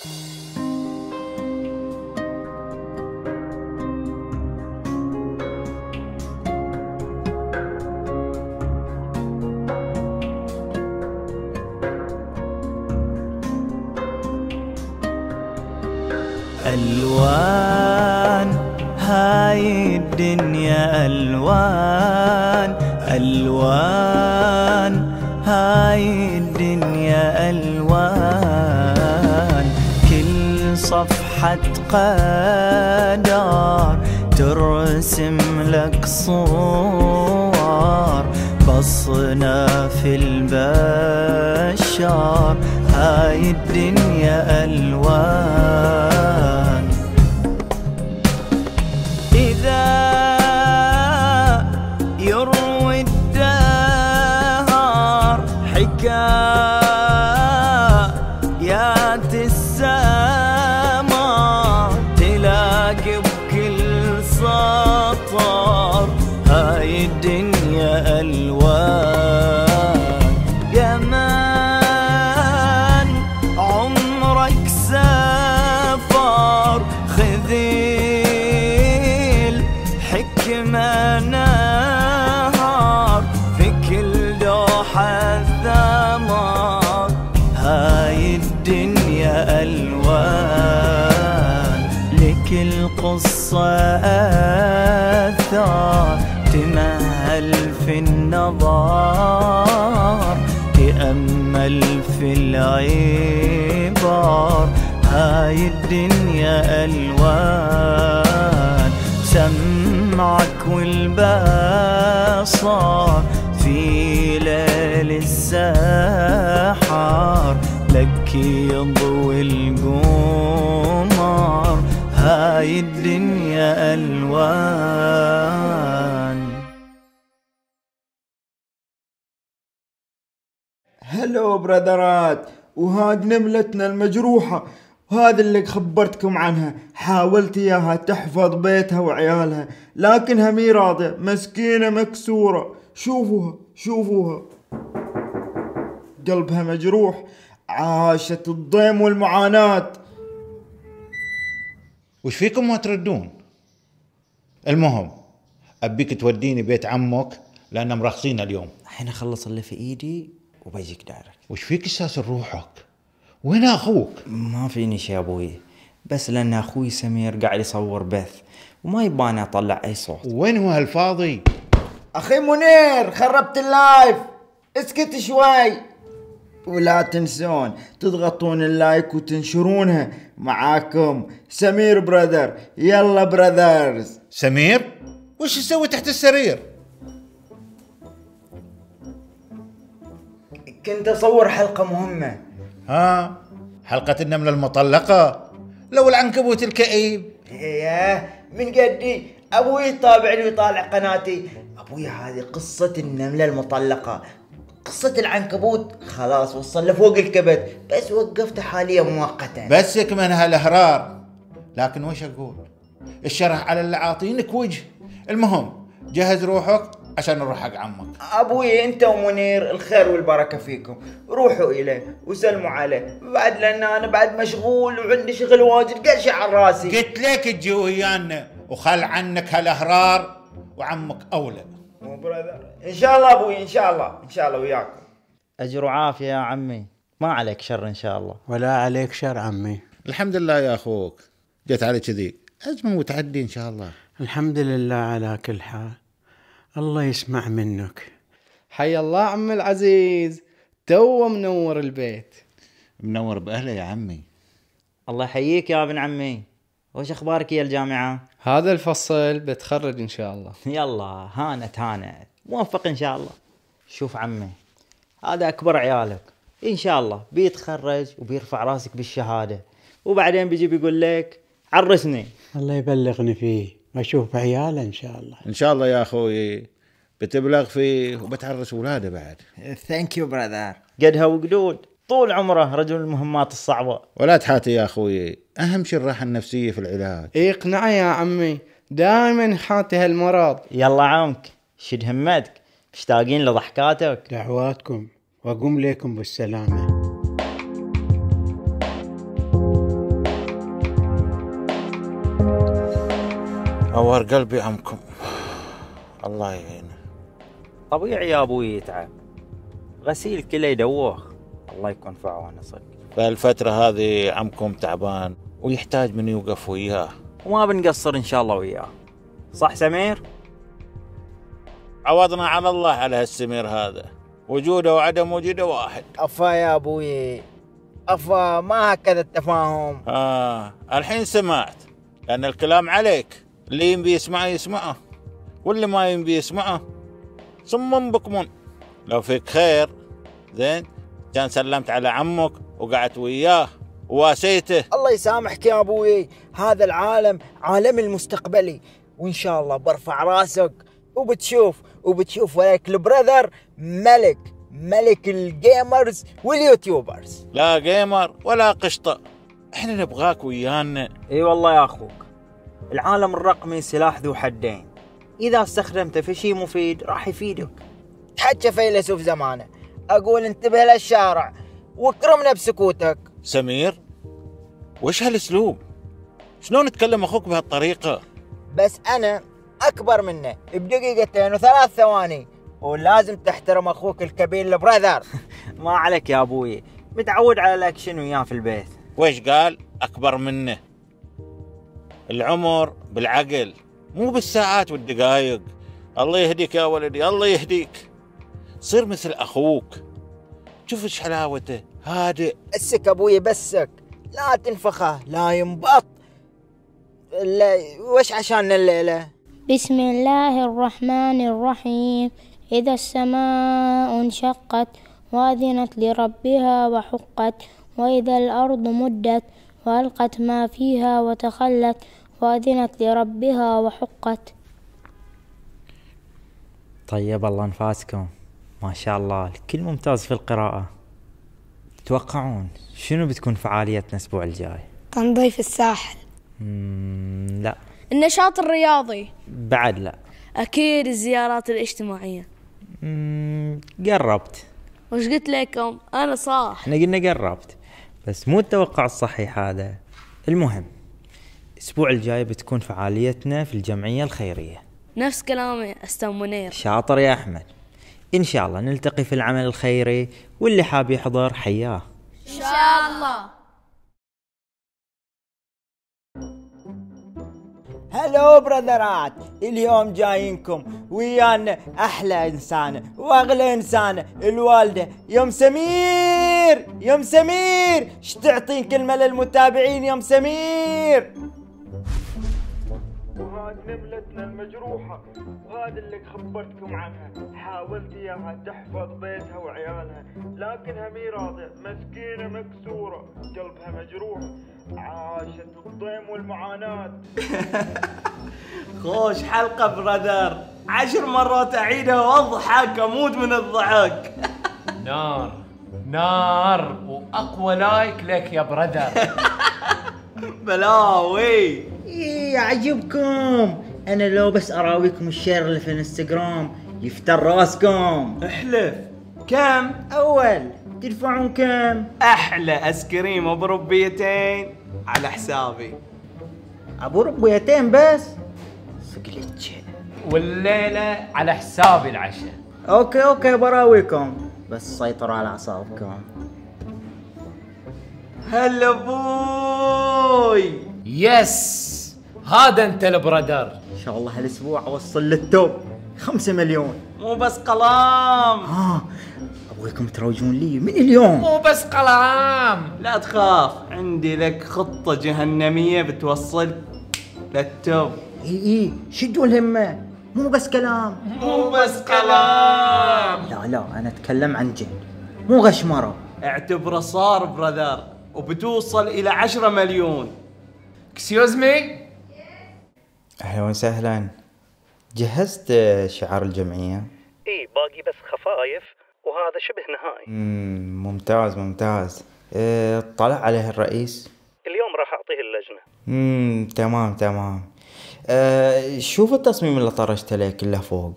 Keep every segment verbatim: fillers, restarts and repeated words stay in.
ألوان هاي الدنيا ألوان، ألوان هاي الدنيا ألوان، كل صفحة قدر ترسم لك صور، بصنف البشر هاي الدنيا ألوان. إذا يروي الدهر حكايات السماء، تلاقي بكل سطر هاي الدنيا ألوان. يا من عمرك سفر خذي الحكمة نهار، في كل دوحة ثمر هاي الدنيا ألوان، لكل قصة أثار تمهل في النظر، تأمل في العبر هاي الدنيا ألوان. سمعك والبصر في ليل السحر، لك يضوي القمر هاي الدنيا ألوان. هلو برادرات، وهاد نملتنا المجروحة، وهذا اللي خبرتكم عنها. حاولت اياها تحفظ بيتها وعيالها، لكنها مي راضية، مسكينة مكسورة. شوفوها شوفوها، قلبها مجروح، عاشت الضيم والمعاناة. وش فيكم ما تردون؟ المهم أبيك توديني بيت عمك لأن مرخصين اليوم. الحين أخلص اللي في إيدي وبيجيك دايركت. وش فيك اساس روحك؟ وين اخوك؟ ما فيني شي ابوي، بس لان اخوي سمير قاعد يصور بث وما يباني اطلع اي صوت. وين هو هالفاضي؟ اخي منير خربت اللايف، اسكت شوي. ولا تنسون تضغطون اللايك وتنشرونها. معاكم سمير براذر، يلا براذرز. سمير؟ وش تسوي تحت السرير؟ كنت اصور حلقة مهمة. ها؟ حلقة النملة المطلقة؟ لو العنكبوت الكئيب. ايه من قدي ابوي يطابع لي ويطالع قناتي. ابوي هذه قصة النملة المطلقة، قصة العنكبوت خلاص وصل لفوق الكبد، بس وقفته حاليا مؤقتا. بسك من هالاهرار. لكن وش اقول؟ الشرح على اللي عاطينك وجه. المهم جهز روحك عشان نروح حق عمك. ابوي انت ومنير الخير والبركة فيكم، روحوا اليه وسلموا عليه بعد، لان انا بعد مشغول وعندي شغل واجد قرشي على راسي. قلت لك تجي ويانا وخل عنك هالاهرار، وعمك اولى. مو براذر ان شاء الله ابوي، ان شاء الله ان شاء الله وياكم. اجر وعافية يا عمي، ما عليك شر ان شاء الله. ولا عليك شر عمي. الحمد لله يا اخوك، جت على كذي ازمه وتعدي ان شاء الله. الحمد لله على كل حال، الله يسمع منك. حي الله عم العزيز، تو منور البيت. منور باهله يا عمي. الله يحييك يا ابن عمي. وش اخبارك يا الجامعة؟ هذا الفصل بتخرج ان شاء الله. يلا هانت هانت، موفق ان شاء الله. شوف عمي، هذا اكبر عيالك، ان شاء الله بيتخرج وبيرفع راسك بالشهادة، وبعدين بيجي بيقول لك عرسني. الله يبلغني فيه واشوف عياله ان شاء الله. ان شاء الله يا اخوي، بتبلغ فيه وبتعرس اولاده بعد. ثانك يو براذر. قدها وقدود، طول عمره رجل المهمات الصعبة. ولا تحاتي يا اخوي، اهم شيء الراحة النفسية في العلاج. اقنع يا عمي، دائما حاتي هالمرض. يلا عمك شد همتك، مشتاقين لضحكاتك. دعواتكم، واقوم لكم بالسلامة. نور قلبي عمكم، الله يعينه. طبيعي يا ابوي يتعب، غسيل كله يدوخ، الله يكون في عونه صدق. فالفترة هذه عمكم تعبان ويحتاج من يوقف وياه، وما بنقصر ان شاء الله وياه، صح سمير؟ عوضنا على الله على هالسمير هذا، وجوده وعدم وجوده واحد. افا يا ابوي، افا ما هكذا التفاهم. آه الحين سمعت، لأن الكلام عليك، اللي ينبي يسمعه يسمعه، واللي ما ينبي يسمعه صم بكم. لو فيك خير زين كان سلمت على عمك وقعدت وياه وواسيته. الله يسامحك يا ابوي، هذا العالم عالم المستقبلي، وان شاء الله برفع راسك وبتشوف وبتشوف ولك البراذر ملك ملك الجيمرز واليوتيوبرز. لا جيمر ولا قشطة، احنا نبغاك ويانا. اي والله يا اخوك، العالم الرقمي سلاح ذو حدين، اذا استخدمته في شيء مفيد راح يفيدك. تحكى فيلسوف زمانه، اقول انتبه للشارع واكرمنا بسكوتك. سمير وش هالاسلوب؟ شلون تكلم اخوك بهالطريقة؟ بس انا اكبر منه بدقيقتين وثلاث ثواني، ولازم تحترم اخوك الكبير البراذر. ما عليك يا ابوي، متعود على الاكشن وياه في البيت. ويش قال اكبر منه؟ العمر بالعقل مو بالساعات والدقائق. الله يهديك يا ولدي، الله يهديك، صير مثل اخوك، شوف ايش حلاوته، هادئ. اسك ابوي بسك، لا تنفخه لا ينبط. لا وش عشان الليله؟ بسم الله الرحمن الرحيم. إذا السماء انشقت وأذنت لربها وحقت، وإذا الأرض مدت وألقت ما فيها وتخلت وأذنت لربها وحقت. طيب الله انفاسكم، ما شاء الله الكل ممتاز في القراءة. تتوقعون شنو بتكون فعاليتنا الأسبوع الجاي؟ تنظيف الساحل. مم لا. النشاط الرياضي. بعد لا. أكيد الزيارات الاجتماعية. مم قربت. وش قلت لكم؟ أنا صح. احنا قلنا قربت، بس مو التوقع الصحيح هذا. المهم الأسبوع الجاي بتكون فعاليتنا في الجمعية الخيرية. نفس كلامي أستاذ منير. شاطر يا أحمد. إن شاء الله نلتقي في العمل الخيري، واللي حاب يحضر حياه. إن شاء الله. هلو براذرات، اليوم جايينكم ويانا احلى انسانه واغلى انسانه، الوالده يوم سمير. يوم سمير ايش تعطين كلمه للمتابعين يوم سمير؟ وهذه نملتنا المجروحه، وهذا اللي خبرتكم عنها، حاولت اياها تحفظ بيتها وعيالها، لكنها مي راضيه، مسكينه مكسوره، قلبها مجروح، عاشت الضيم والمعاناه. خوش حلقة براذر، عشر مرات أعيدها وأضحك أموت من الضحك. نار نار وأقوى لايك لك يا براذر. بلاوي. إيه عجبكم؟ أنا لو بس أراويكم الشير اللي في الانستغرام يفتر راسكم. احلف. كم؟ أول تدفعون كم؟ أحلى أسكريم أبو ربيتين على حسابي. أبو ربيتين بس؟ سقلتش. والليلة على حسابي العشاء. أوكي أوكي براويكم، بس سيطروا على أعصابكم. هلا بوي. يس هذا انت البرادر. إن شاء الله هالأسبوع أوصل للتوب خمسة مليون. مو بس قلام. ها أبغيكم تروجون لي من اليوم. مو بس قلام. لا تخاف، عندي لك خطة جهنمية بتوصل للتوب. إي إي شدوا الهمة، مو بس كلام. مو بس كلام. لا لا أنا أتكلم عن جد، مو غشمرة. اعتبره صار براذر، وبتوصل إلى عشرة مليون. اكسيوز مي. أهلا وسهلا. جهزت شعار الجمعية؟ اي باقي بس خفايف وهذا شبه نهائي. مم ممتاز ممتاز. اه طلع عليه الرئيس؟ اليوم راح اعطيه اللجنة. مم تمام تمام. اه شوف التصميم اللي طرشته لك كله فوق.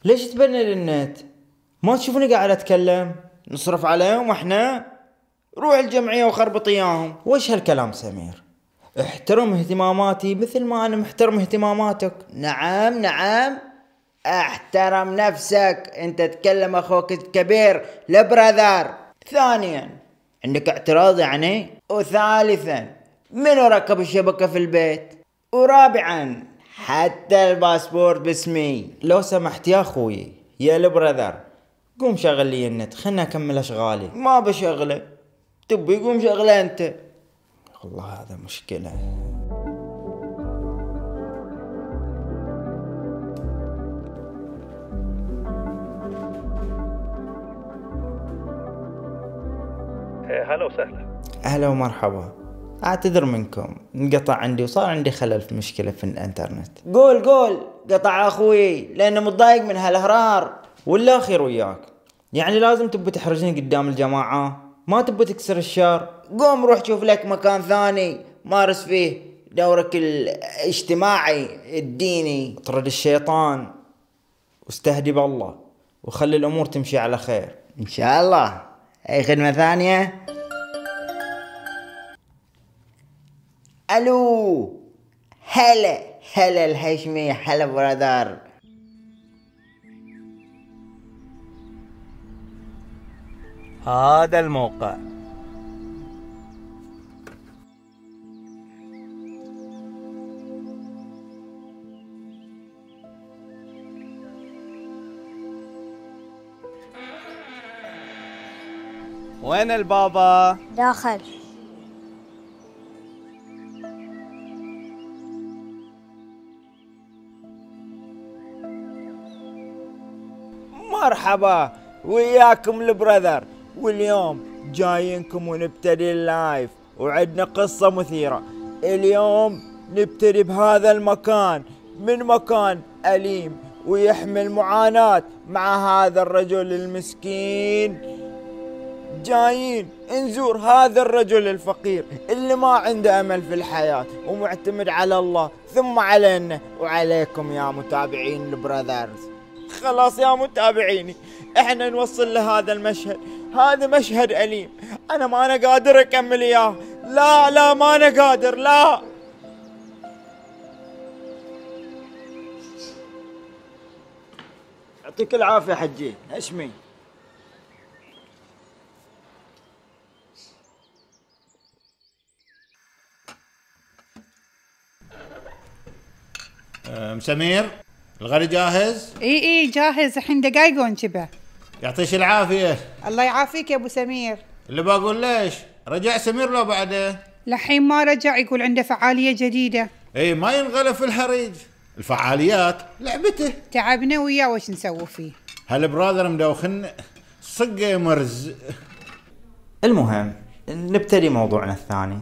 ليش تبني النت؟ ما تشوفني قاعد اتكلم؟ نصرف عليهم احنا؟ روح الجمعية وخربط اياهم. وش هالكلام سمير؟ احترم اهتماماتي مثل ما انا محترم اهتماماتك. نعم نعم، احترم نفسك، انت تكلم اخوك الكبير لبراذر. ثانيا، عندك اعتراض يعني؟ وثالثا، منو ركب الشبكة في البيت؟ ورابعا، حتى الباسبورت باسمي. لو سمحت يا اخوي يا البراذر، قوم شغل لي النت، خلنا اكمل اشغالي. ما بشغله، تبي قوم شغله انت. والله هذا مشكلة. هلا وسهلا. اهلا ومرحبا، اعتذر منكم، انقطع عندي وصار عندي خلل في مشكلة في الانترنت. قول قول قطع اخوي لانه متضايق من هالهرار. ولا خير وياك، يعني لازم تبي تحرجني قدام الجماعة؟ ما تبي تكسر الشر؟ قوم روح شوف لك مكان ثاني مارس فيه دورك الاجتماعي الديني. اطرد الشيطان واستهدي بالله وخلي الامور تمشي على خير ان شاء الله. اي خدمة ثانية؟ الو، هلا هلا الهشمي، هلا برادر. هذا الموقع. وين البابا؟ داخل. مرحبا وياكم البراذر، واليوم جايينكم ونبتدي اللايف وعندنا قصة مثيرة. اليوم نبتدي بهذا المكان، من مكان أليم ويحمل معاناة مع هذا الرجل المسكين. جايين نزور هذا الرجل الفقير اللي ما عنده أمل في الحياة ومعتمد على الله ثم علينا وعليكم يا متابعين البراذرز. خلاص يا متابعيني، احنا نوصل لهذا المشهد. هذا مشهد أليم، انا ما انا قادر اكمل اياه. لا لا ما انا قادر، لا. يعطيك العافية حجي هشمي. أم سمير، الغري جاهز؟ اي اي جاهز، الحين دقايق ونشبه. يعطيش العافية. الله يعافيك يا ابو سمير. اللي بقول ليش رجع سمير لو بعده؟ لحين ما رجع، يقول عنده فعالية جديدة. اي ما ينغلف في الحريج، الفعاليات لعبته. تعبنا وياه، وش نسوي فيه؟ هالبراذر مدوخن صقه مرز. المهم نبتدي موضوعنا الثاني.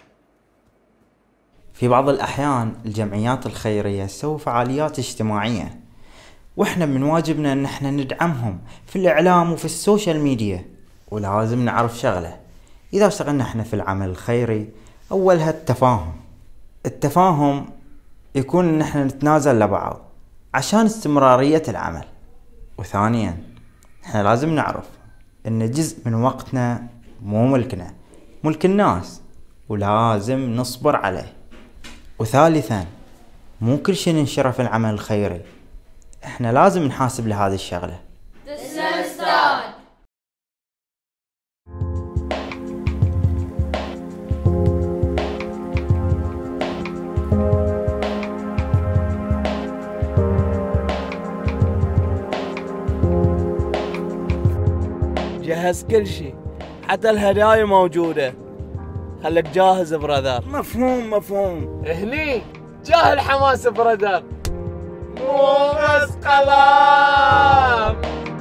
في بعض الأحيان الجمعيات الخيرية تسوي فعاليات اجتماعية، وإحنا من واجبنا إن إحنا ندعمهم في الإعلام وفي السوشيال ميديا. ولازم نعرف شغلة، إذا اشتغلنا إحنا في العمل الخيري، أولها التفاهم. التفاهم يكون إن إحنا نتنازل لبعض عشان استمرارية العمل. وثانيا إحنا لازم نعرف إن جزء من وقتنا مو ملكنا، ملك الناس، ولازم نصبر عليه. وثالثا مو كل شيء ننشره في العمل الخيري، احنا لازم نحاسب لهذه الشغلة. تسلم استاذ. جهز كل شيء، حتى الهدايا موجودة. خليك جاهز براذر. مفهوم مفهوم. هني جاه الحماس برادر، مو بس كلام.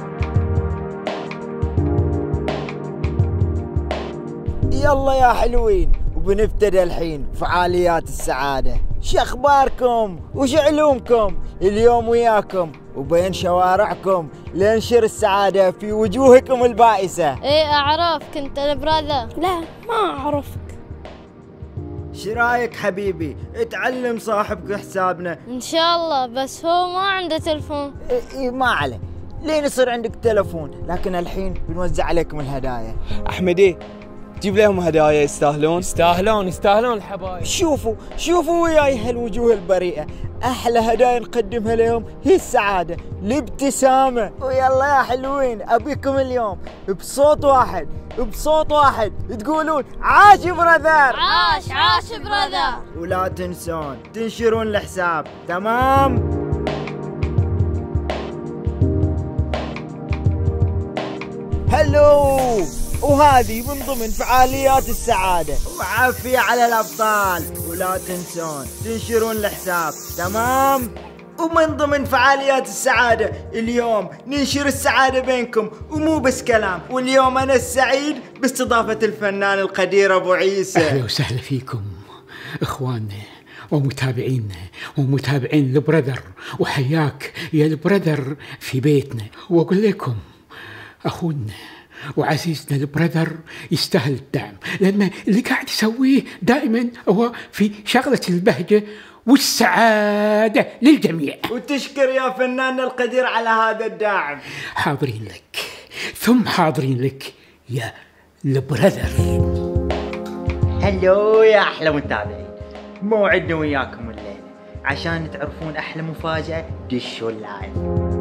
يلا يا حلوين، وبنبتدي الحين فعاليات السعادة. شو اخباركم وش علومكم؟ اليوم وياكم وبين شوارعكم لننشر السعادة في وجوهكم البائسة. ايه اعرفك انت البراذر. لا ما اعرفك. شرايك حبيبي تعلم صاحبك حسابنا؟ إن شاء الله، بس هو ما عنده تلفون. إيه ما عليه، لين يصير عندك تلفون، لكن الحين بنوزع عليكم الهدايا. أحمدي جيب لهم هدايا يستاهلون. يستاهلون يستاهلون الحبايب. شوفوا شوفوا وياي هالوجوه البريئة، أحلى هدايا نقدمها لهم هي السعادة، الابتسامة. ويلا يا حلوين، أبيكم اليوم بصوت واحد بصوت واحد تقولون عاش براذر. عاش عاش براذر. ولا تنسون تنشرون الحساب، تمام؟ هلو، وهذه من ضمن فعاليات السعادة، وعافية على الأبطال. ولا تنسون تنشرون الحساب، تمام؟ ومن ضمن فعاليات السعادة اليوم ننشر السعادة بينكم، ومو بس كلام. واليوم أنا السعيد باستضافة الفنان القدير أبو عيسى. أهلا وسهلا فيكم إخواننا ومتابعينا ومتابعين البرذر، وحياك يا البرذر في بيتنا. وأقول لكم أخونا وعزيزنا البرذر يستاهل الدعم، لأن اللي قاعد يسويه دائما هو في شغلة البهجة والسعادة للجميع. وتشكر يا فنان القدير على هذا الدعم. حاضرين لك ثم حاضرين لك يا البرذر. هلو يا أحلى متابعين، موعدنا وياكم الليلة عشان تعرفون أحلى مفاجأة. دشوا اللايف.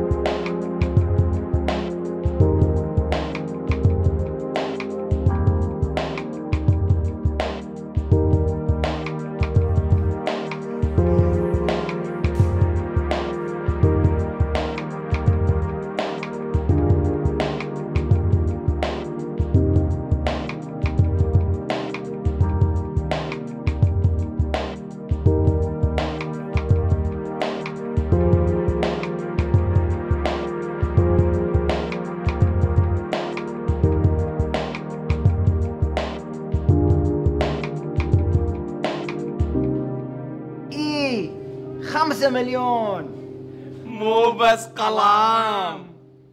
خمسة مليون مو بس كلام.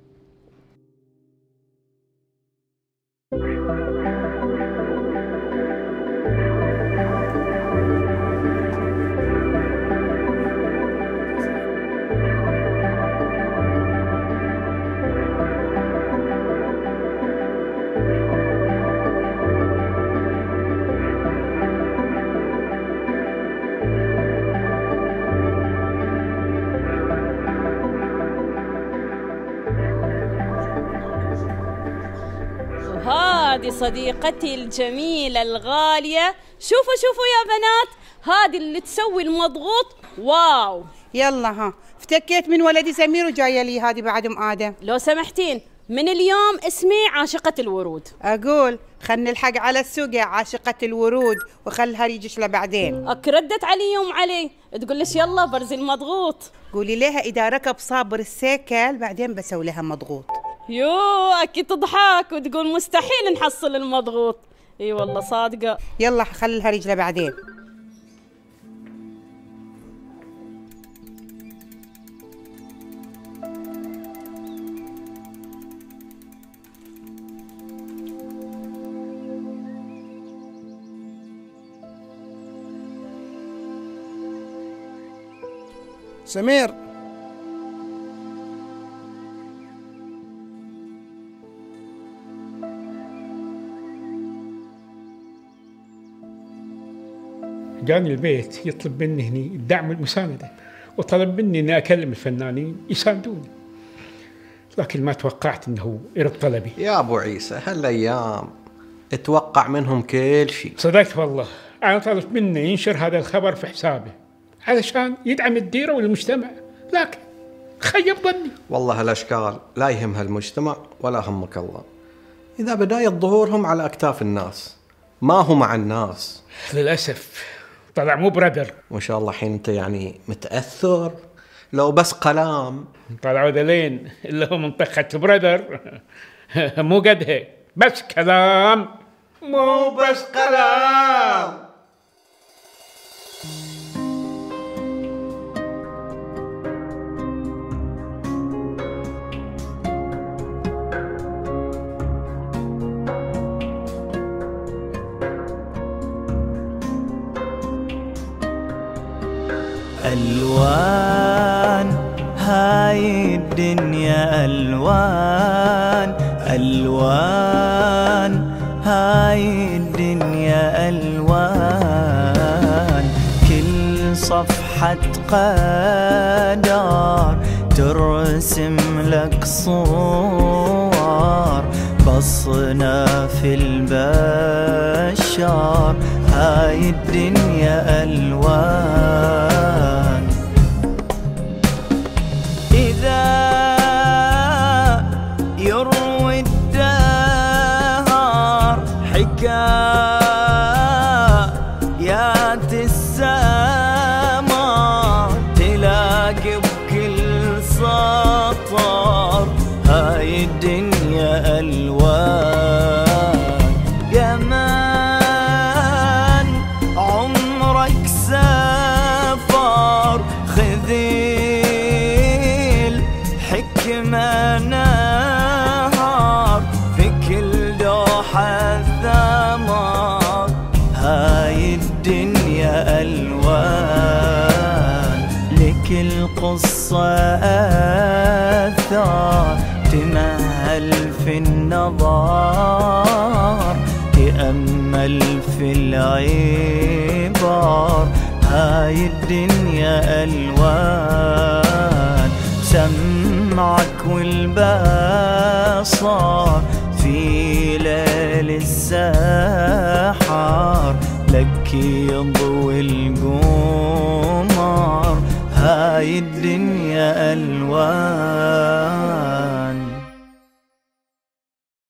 هذه صديقتي الجميلة الغالية. شوفوا شوفوا يا بنات، هذه اللي تسوي المضغوط. واو. يلا ها، افتكيت من ولدي سمير وجاية لي هذه بعد ام آدم. لو سمحتين، من اليوم اسمي عاشقة الورود. أقول خل نلحق على السوق يا عاشقة الورود، وخلها يجيش لبعدين. أك ردت علي يوم علي تقول ليش يلا برزي المضغوط. قولي لها إذا ركب صابر السيكل بعدين بسوي لها مضغوط. يو أكيد تضحك وتقول مستحيل نحصل المضغوط. اي والله صادقة. يلا خليها رجلة بعدين. سمير، جاني البيت يطلب مني هني الدعم والمساندة، وطلب مني اني اكلم الفنانين يساندوني، لكن ما توقعت انه يرد طلبي. يا ابو عيسى هالايام اتوقع منهم كل شيء. صدقت والله، انا طلبت منه ينشر هذا الخبر في حسابه علشان يدعم الديرة والمجتمع، لكن خيب ظني. والله هالاشكال لا يهمها المجتمع ولا همك الله، اذا بداية ظهورهم على اكتاف الناس ما هو مع الناس. للاسف طلع مو برادر. وان شاء الله حين انت يعني متاثر، لو بس كلام. طلعوا ذلين اللي هو منطقة برادر مو قدها، بس كلام. مو بس كلام. ألوان هاي الدنيا ألوان ألوان هاي الدنيا ألوان كل صفحة قدر ترسم لك صور بصنا في البشر هاي الدنيا ألوان إذا يروي الدهر حكايات السماء تلاقي بكل سطر هاي الدنيا ألوان يا من عمرك سفر خذيل حكمة نهار في كل دوحة ثمر هاي الدنيا ألوان لكل قصة أثار تمهل في النظر تأمل في العبر هاي الدنيا ألوان سمعك والبصر في ليل السحر لك يضوي القمر هاي الدنيا ألوان